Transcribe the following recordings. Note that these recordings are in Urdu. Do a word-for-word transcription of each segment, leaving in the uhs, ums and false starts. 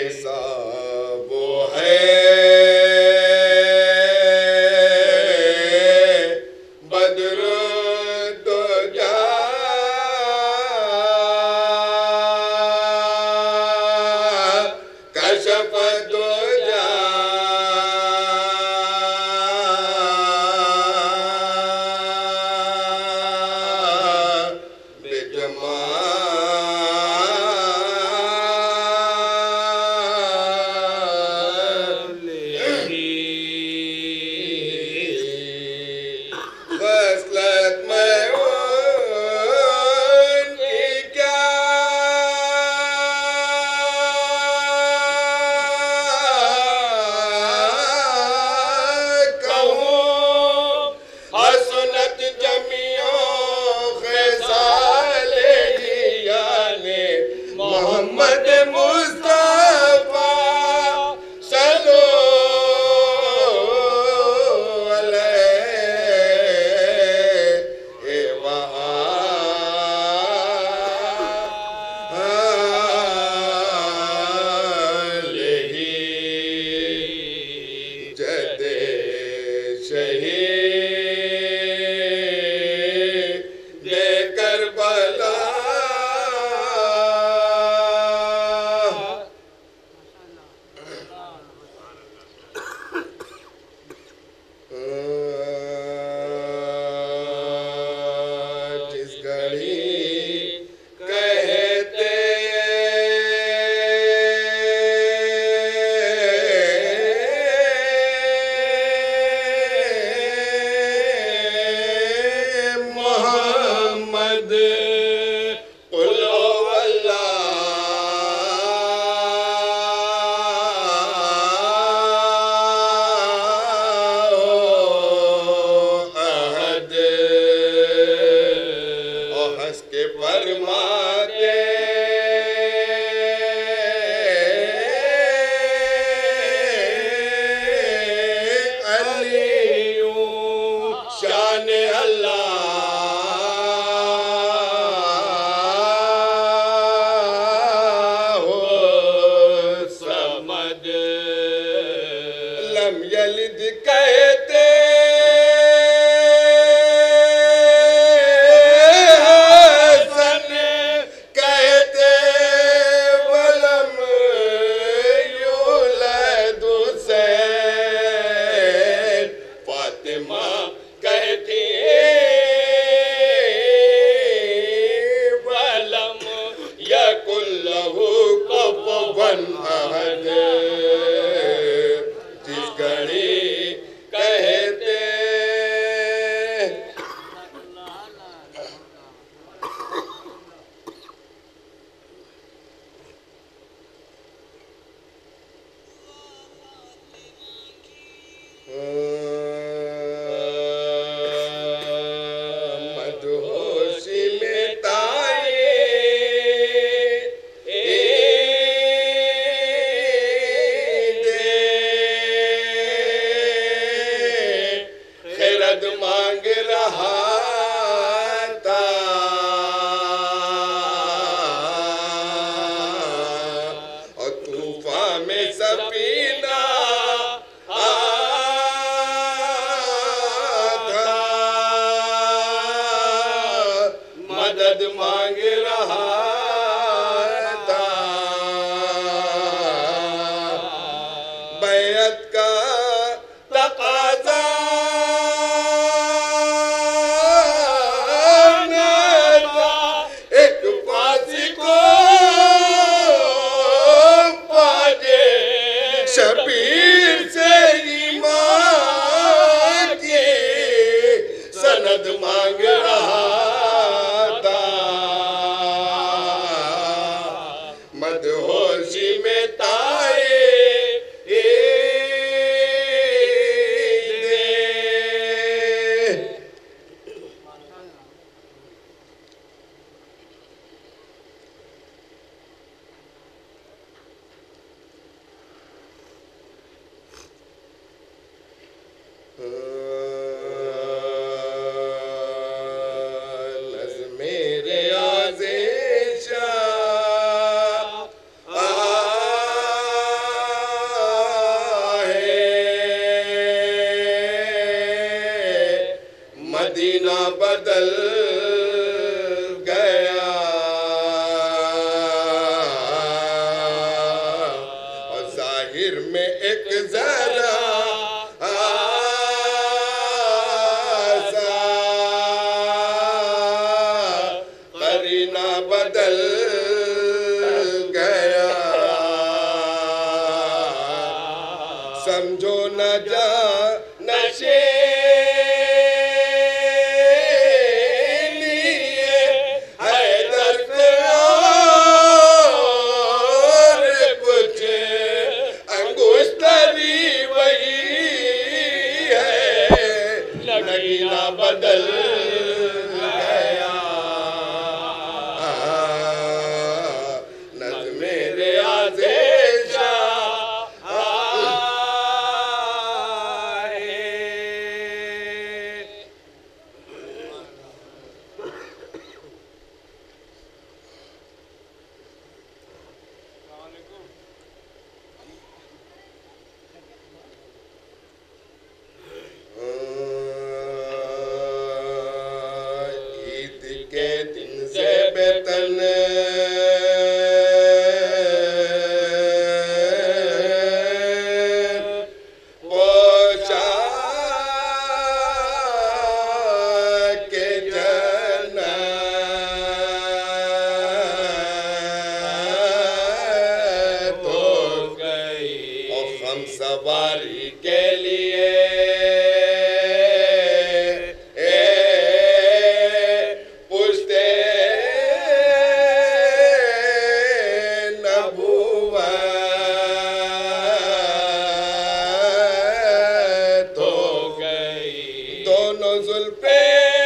کیسا وہ ہے بدر الدجا کشف الدجا محمد مصطفیٰ صلو علیہ وآلہ جد شہید دے کربلا جس گھڑی کہتے محمد قل هو اللہ احد اور ہنس کے فرماتے علیوں شان اللہ سمد لم یلد کہتے حسن کہتے ولم یولد حسین فاطمہ کہتی ولم یکن لہ کفوا احد جس گھڑی کہتے مدہوشی میں تائے دے خیرت مانگ رہا تھا اور طوفان میں سفینہ تھا مدد مانگ رہا تھا بیعت کا تقاضا نہ تھا ایک پاسی کو پاجے شبیر سے ایمان کی سند مانگ رہا تھا مدہوشی میں تائے دے نظم ریاض شاہ بدل گیا اور ظاہر میں ایک ذرا بدل گیا سمجھو نہ جا نشے لیے حیدر سے اور کچھ انگشتری وہی ہے نگینہ بدل سواری کے لیے پوچھتے نبوت ہو گئی دونوں زلفیں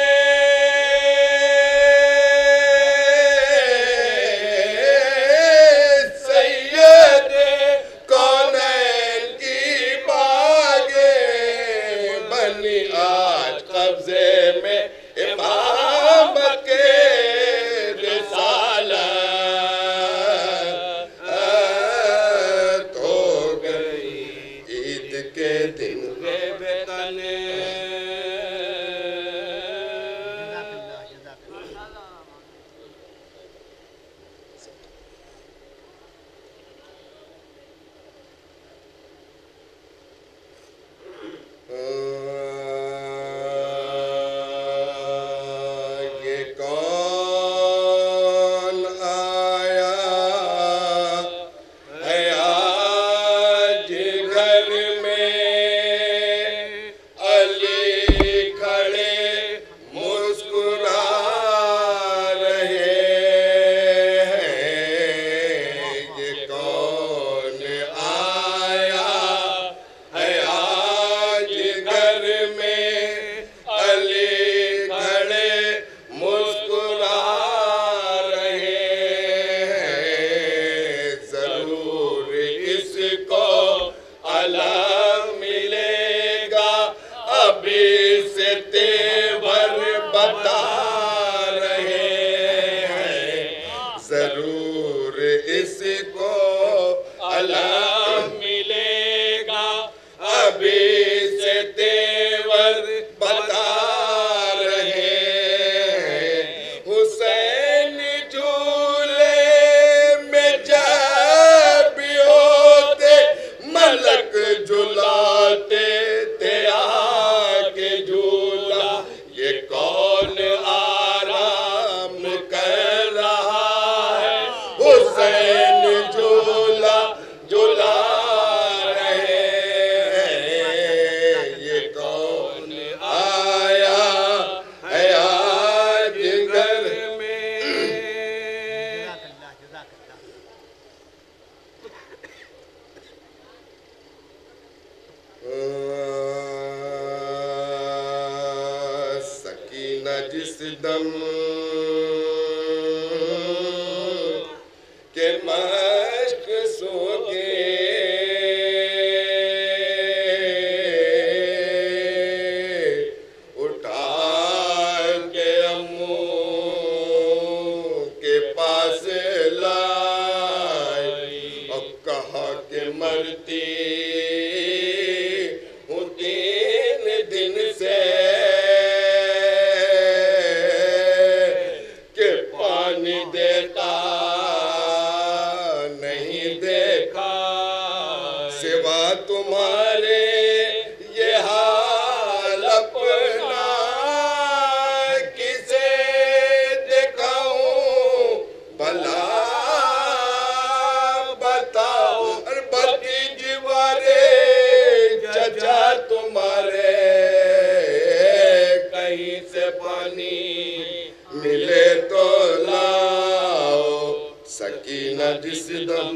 جس دم کے مشق سو گے اٹھا کے امو کے پاس لائی اور کہا کہ مرتی ہوں تین دن سے سوا تمہارے یہ حال اپنا کسے دکھاؤں بھلا بتاؤ اور بھتیجوارے چچا تمہارے کہیں سے پانی ملے تو لاؤ سکینہ جس دم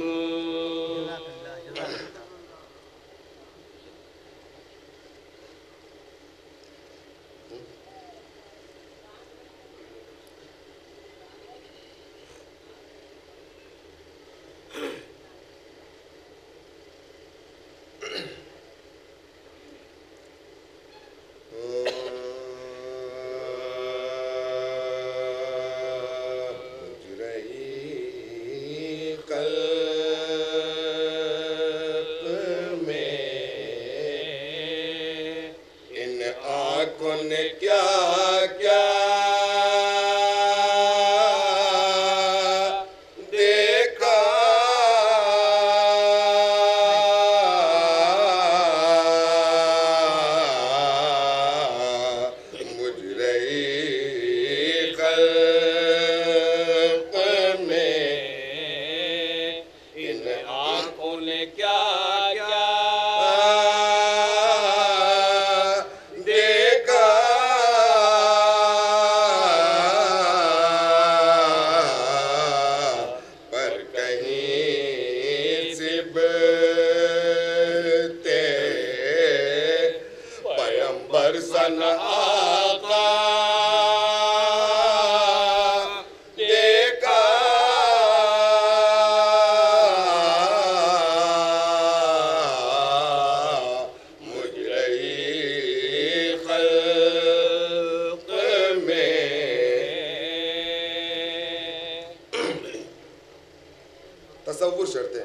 تصور شرطیں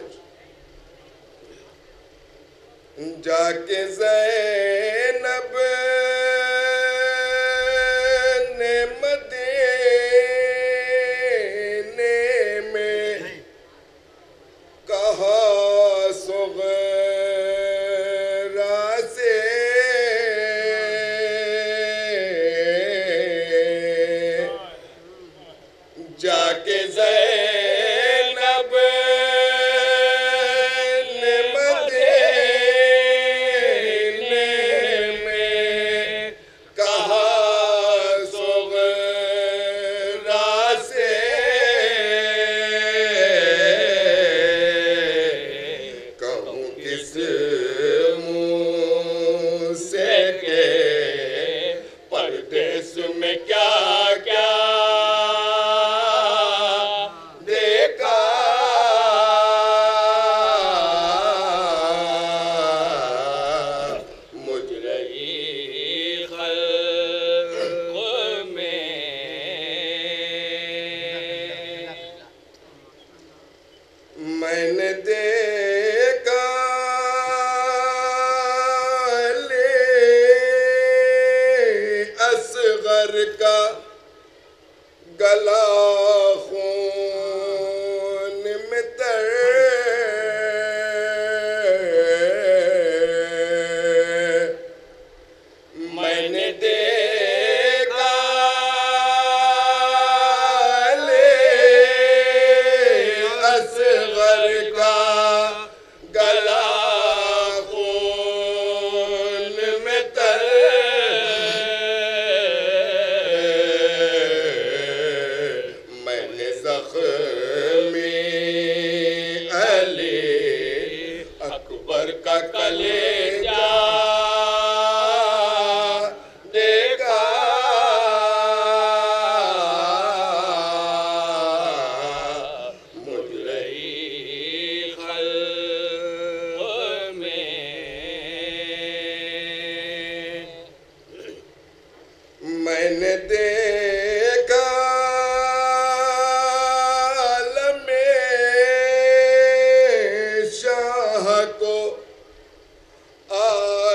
جا کے زینب نے مدینے میں کہا صغرا سے جا کے زینب میں نے دیکھا لے اصغر کا گلا خون میں تر میں نے دیکھا لے اصغر کا گلا خون میں تر میں نے زخمی علی اکبر کا کلیجہ میں نے دیکھا عالم شاہ کو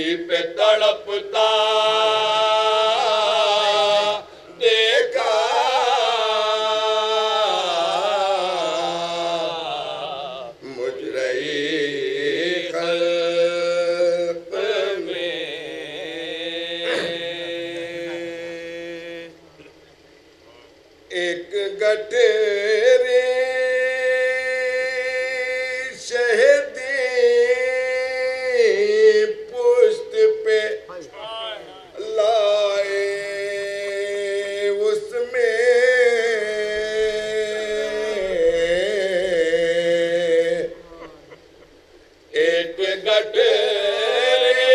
پہ تڑپتا دیکھا مجھ رہی خلق میں ایک گٹھری شہدی پشت پہ لائے اس میں ایک گٹھری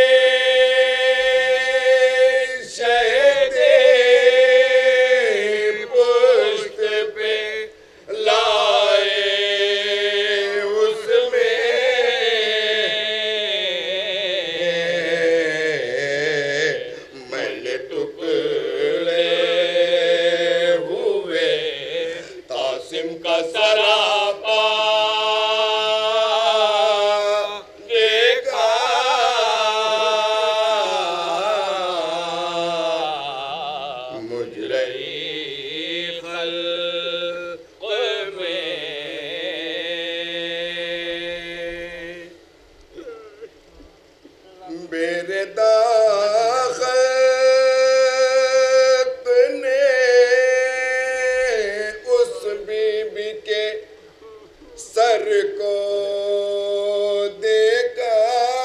شہدی پشت پہ لائے اس میں میں نے ٹکڑے ہوئے قاسم کا سراپا دیکھا مجھ رہی خلق میں میرے داخت نے اس بی بی کے سر کو دیکھا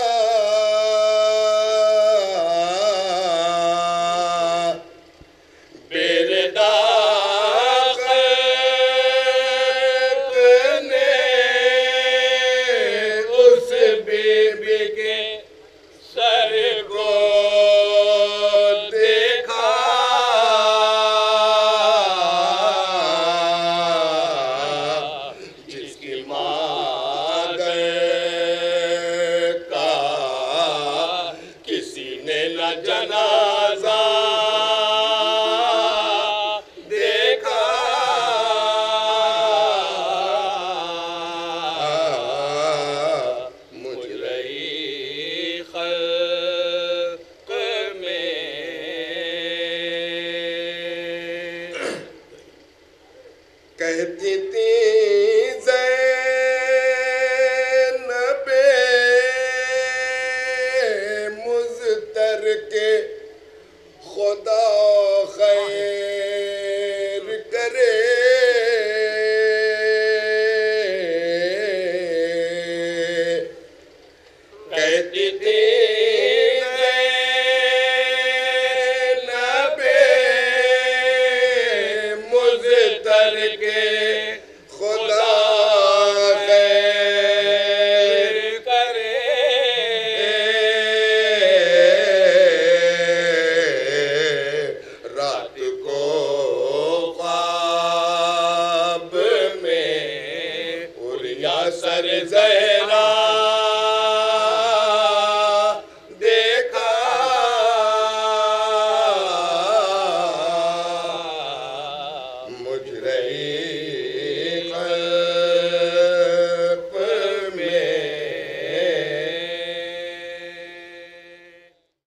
میرے داخت نے اس بی بی کے سر کو دیکھا جس کی مادر کا کسی نے نہ جنازہ دیکھا مجھ رہی خلق میں کہتی تھی زینب مضطر کے خدا خیر کرے کہتی تھی زینب مضطر کے خدا خیر کرے رات کو خواب میں اڑیا سر زینب